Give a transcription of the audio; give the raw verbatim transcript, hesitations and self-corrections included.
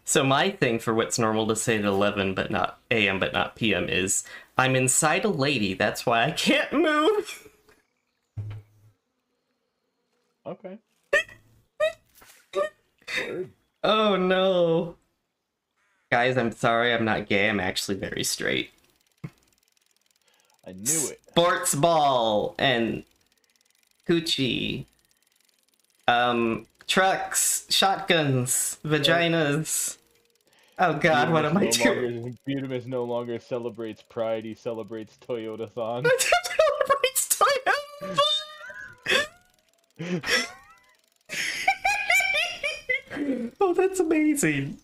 So my thing for what's normal to say at eleven but not A M but not P M is I'm inside a lady, that's why I can't move. Okay. Word. Oh no. Guys, I'm sorry, I'm not gay, I'm actually very straight. I knew it. Sports ball and coochie. Um, trucks, shotguns, vaginas. Oh god, what am I no doing? Longer, Butamus no longer celebrates Pride, he celebrates Toyota-thon. Celebrates Toyota. Oh, that's amazing.